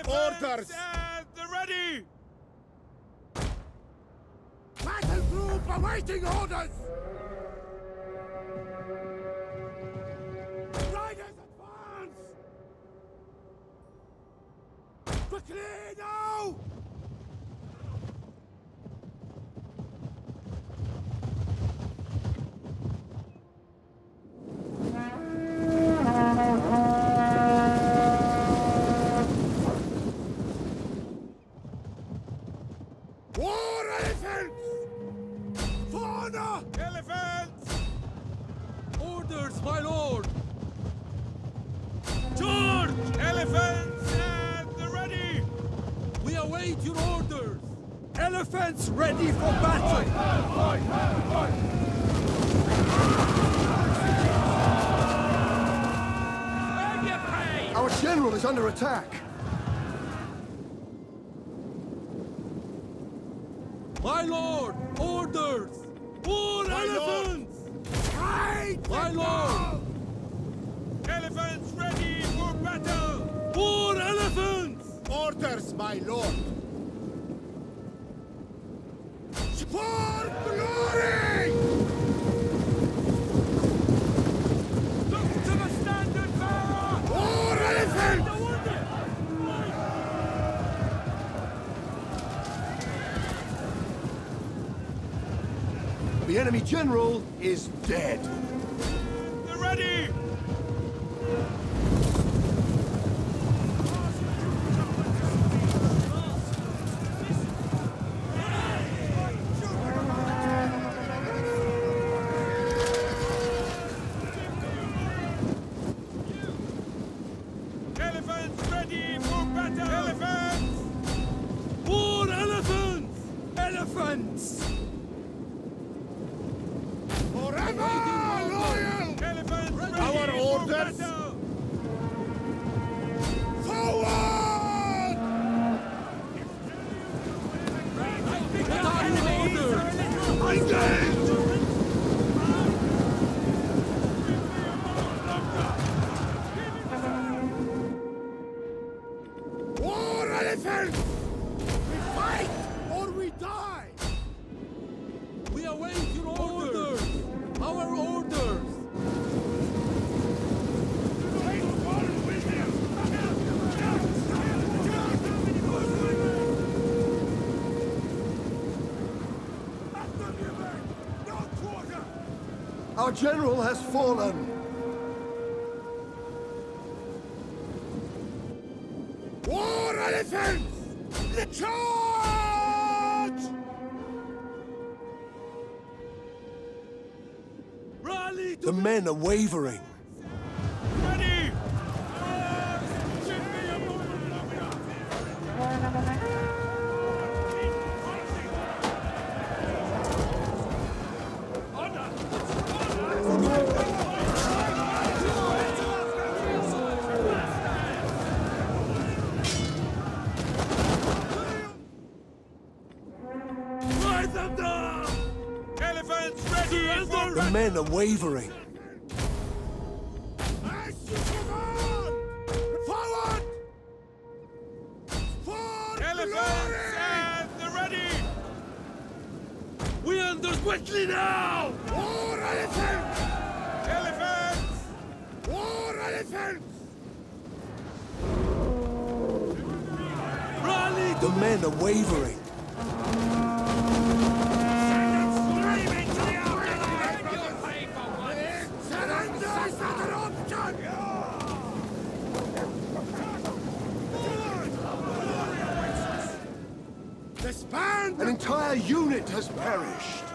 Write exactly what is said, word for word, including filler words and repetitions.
Orders! And the ready! Battle group awaiting orders! Riders advance! Quickly now! War elephants! Fauna! Elephants! Orders, my lord! Charge! Elephants and the ready! We await your orders! Elephants ready for battle! Our general is under attack! My lord! Orders! War elephants! Fight! My lord! Elephants ready for battle! War elephants! Orders, my lord! For glory! Look to the standard bearer! War elephant! The enemy general is dead. The ready! Elephants ready for battle! Elephants! War elephants! Elephants! Forever loyal! Elephants ready Our for orders! battle! Forward! What are your orders? Engage! War elephants! We fight or we die! We await your orders! Our orders! Our general has fallen! War elephants! The charge! Rally to The men are wavering. Ready! Ride them down! Elephants ready for The men are wavering. Forward! For Elephants and the ready! We under quickly now! War elephants! Elephants! War elephants! Rally to The men are wavering. Disband! An entire unit has perished.